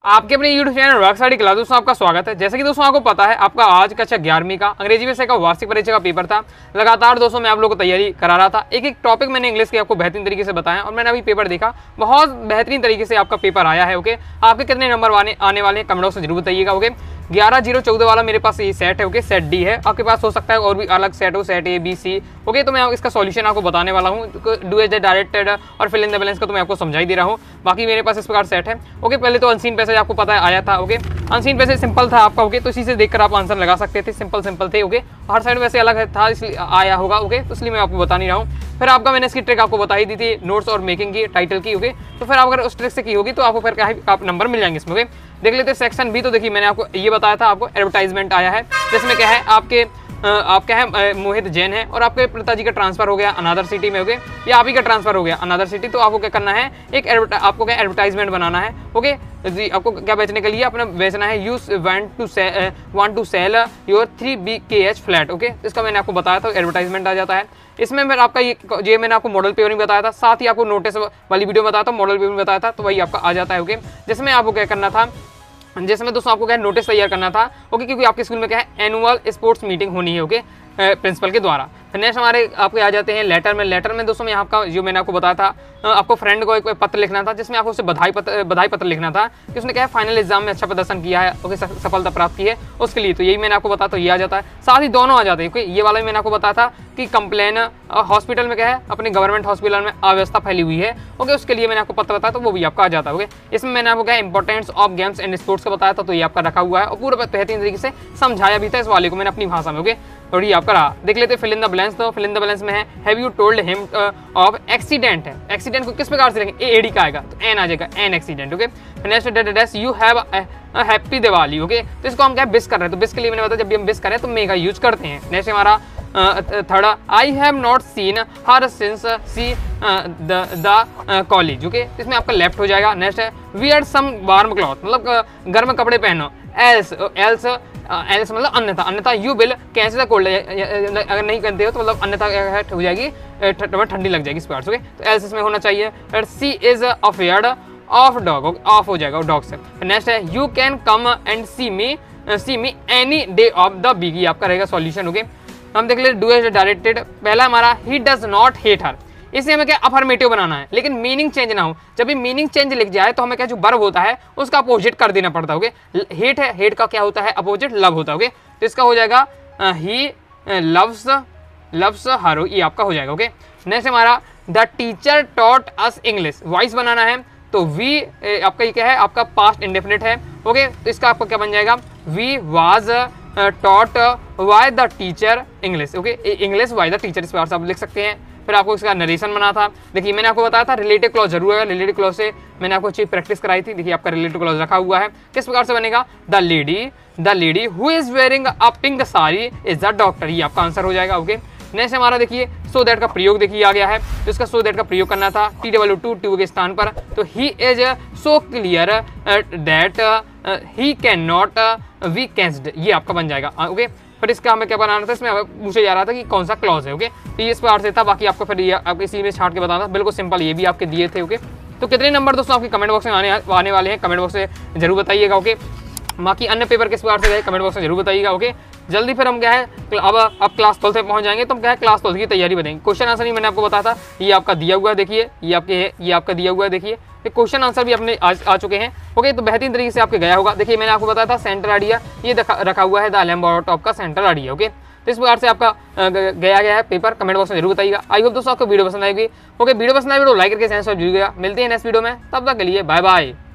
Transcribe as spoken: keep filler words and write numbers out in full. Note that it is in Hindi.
आपके अपने YouTube channel rock study class दोस्तों आपका स्वागत है। जैसे कि दोस्तों आपको पता है आपका आज कक्षा ग्यारहवीं का अंग्रेजी विषय का वार्षिक परीक्षा का पेपर था। लगातार दोस्तों मैं आप लोगों को तैयारी करा रहा था। एक एक टॉपिक मैंने इंग्लिश के आपको बेहतरीन तरीके से बताया और मैंने अभी पेपर देखा, बहुत बेहतरीन तरीके से आपका पेपर आया है। ओके, आपके कितने नंबर आने आने वाले हैं कमेंट बॉक्स में जरूर बताइएगा। ओके, ग्यारह जीरो चौदह वाला मेरे पास ये सेट है। ओके, सेट डी है, आपके पास हो सकता है और भी अलग सेट हो, set A B C. Okay, तो मैं इसका सॉल्यूशन आपको बताने वाला हूँ। डू एज डायरेक्टेड और फिल इन द बैलेंस का तो मैं आपको समझा ही दे रहा हूँ। बाकी मेरे पास इस प्रकार सेट है। ओके, पहले तो अनसीन पैसेज आपको पता है आया था। ओके, अनसीन पैसेज सिंपल था आपका। ओके, तो इसी से देखकर आप आंसर लगा सकते थे, सिंपल सिंपल थे। ओके, हर साइड वैसे अलग था इसलिए आया होगा। ओके, तो इसलिए मैं आपको बता नहीं रहा हूँ। फिर आपका मैंने इसकी ट्रिक आपको बता ही दी थी, नोट्स और मेकिंग की, टाइटल की। ओके, तो फिर आप अगर उस ट्रिक से की होगी तो आपको फिर क्या आप नंबर मिल जाएंगे इसमें। ओके, देख लेते हैं सेक्शन बी। तो देखिए मैंने आपको ये बताया था, आपको एडवर्टाइजमेंट आया है जिसमें क्या है आपके आप क्या है मोहित जैन है और आपके पिताजी का ट्रांसफर हो गया अनदर सिटी में। ओके, या आप ही का ट्रांसफर हो गया अनदर सिटी, तो आपको क्या करना है, एक आपको क्या एडवर्टाइजमेंट बनाना है। ओके जी, आपको क्या बेचने के लिए अपना बेचना है, you want to sell want to sell your three B K H flat. Okay, इसका मैंने आपको बताया था, एडवर्टाइजमेंट आ जाता है इसमें। मैं आपका ये ये मैंने आपको मॉडल पेपर में बताया था, साथ ही आपको नोटिस वाली वीडियो में बताया था, मॉडल पेपर में बताया था, तो वही आपका आ जाता है। ओके, जिसमें आपको क्या करना था, जिसमें दोस्तों आपको क्या है नोटिस तैयार करना था। ओके, क्योंकि आपके स्कूल में क्या है एनुअल स्पोर्ट्स मीटिंग होनी है। ओके, प्रिंसिपल के द्वारा। फिर नेक्स्ट हमारे आपके आ जाते हैं लेटर में। लेटर में दोस्तों मैं आपका जो मैंने आपको बताया था, आपको फ्रेंड को एक पत्र लिखना था जिसमें आपको उसे बधाई पत्र बधाई पत्र लिखना था कि उसने क्या है फाइनल एग्जाम में अच्छा प्रदर्शन किया है। ओके, सफलता प्राप्त की है उसके लिए, तो यही मैंने आपको बताया, तो ये आ जाता है। साथ ही दोनों आ जाते हैं। ओके, ये वाला मैंने आपको बताया था कि कंप्लेन हॉस्पिटल में क्या है अपने गवर्नमेंट हॉस्पिटल में अव्यवस्था फैली हुई है। ओके, उसके लिए मैंने आपको पत्र बताया, तो वो भी आपका आ जाता है। ओके, इसमें मैंने आपको क्या importance of games and sports का बताया था, तो ये आपका रखा हुआ है और पूरा बेहतरीन तरीके से समझाया भी था इस वाले को मैंने अपनी भाषा में। ओके, और ये आपका रहा। देख लेते फिल इन द बैलेंस। तो फिल इन द बैलेंस में है have you told him of accident है। एक्सीडेंट को किस प्रकार से लिखेंगे, ए एडी का आएगा तो एन आ जाएगा, an accident. Okay, next date you have happy Diwali. Okay, तो इसको हम क्या बिस कर रहे हैं, तो बिस के लिए मैंने बताया जब भी हम बिस करें तो मे का यूज करते हैं। नेक्स्ट हमारा third I have not seen her since see the college. Okay, इसमें आपका लेफ्ट हो जाएगा। नेक्स्ट है वियर सम वार्म क्लॉथ, मतलब गर्म कपड़े पहनो। एल्स एल्स एल्स मतलब अन्यथा, अन्यथा you will catch the cold, अगर नहीं करते हो तो मतलब अन्यथा हो जाएगी ठंडी लग जाएगी इस प्रकार से। ओके, तो एल्स इसमें होना चाहिए। She is afraid of dog, of हो जाएगा डॉग से। नेक्स्ट है you can come and see me see me any day of the week, ये आपका रहेगा सॉल्यूशन। ओके, हम देख ले डू एज डायरेक्टेड। पहला हमारा he does not hate her, इसे हमें क्या अफर्मेटिव बनाना है लेकिन मीनिंग चेंज ना हो। जब भी मीनिंग चेंज लिख जाए तो हमें क्या जो वर्ब होता है उसका अपोजिट कर देना पड़ता है। ओके, हेट है, हेट का क्या होता है अपोजिट, लव होता है। ओके, तो इसका हो जाएगा ही लव्स लव्स हर, ये आपका हो जाएगा। ओके, नेक्स्ट हमारा the teacher taught us English, voice बनाना है तो वी आपका ये क्या है आपका पास्ट इंडेफिनिट है। ओके, तो इसका आपका क्या बन जाएगा, we was taught by the teacher English. Okay, English by the teacher, इस प्रकार से आप लिख सकते हैं। फिर आपको इसका नरेशन बना था। देखिए मैंने आपको बताया था रिलेटिव क्लॉज जरूर है, रिलेटिव क्लॉज से मैंने आपको अच्छी प्रैक्टिस कराई थी। देखिए आपका रिलेटिव क्लॉज रखा हुआ है, किस प्रकार से बनेगा, the lady the lady who is wearing a pink sari is the doctor, ये आपका आंसर हो जाएगा। ओके, नेक्स्ट हमारा देखिए सो दैट का प्रयोग देखिए आ गया है, तो इसका सो दैट का प्रयोग करना था टी डब्ल्यू टू टू के स्थान पर, तो he is so clear that he can not be cancelled, ये आपका बन जाएगा। ओके, फिर इसका हमें क्या बनाना था, इसमें पूछा जा रहा था कि कौन सा क्लॉज है। ओके, तो ये इस प्रकार से था। बाकी आपको फिर ये आपको इसी में छाट के बताना था, बिल्कुल सिंपल, ये भी आपके दिए थे। ओके, तो कितने नंबर दोस्तों आपके कमेंट बॉक्स में आने आने वाले हैं कमेंट बॉक्स से जरूर बताइएगा। ओके, बाकी अन्य पेपर किस प्रकार से गए कमेंट बॉक्स में जरूर बताइएगा। ओके, जल्दी फिर हम क्या है अब अब क्लास ट्वेल्थ में पहुंच जाएंगे, तो हम क्या है क्लास ट्वेल्थ की तैयारी बताएंगे। क्वेश्चन आंसर ही मैंने आपको बताया था, ये आपका दिया हुआ है, देखिए ये आपके ये आपका दिया हुआ है, देखिए क्वेश्चन आंसर भी अपने आ, आ चुके हैं। ओके, तो बेहतरीन तरीके से आपके गया होगा। देखिए मैंने आपको बताया था सेंटर आइडिया ये रखा हुआ है द लैम्बोर्ट का सेंटर आइडिया। ओके, तो इस प्रकार से आपका गया गया है पेपर, कमेंट बॉक्स में जरूर बताइएगा। आई होप दोस्तों आपको वीडियो पसंद आएगी। ओके, वीडियो पसंद आएगी तो लाइक करके चैनल सब्सक्राइब कीजिएगा। मिलते हैं नेक्स्ट वीडियो में, तब तक के लिए बाय बाय।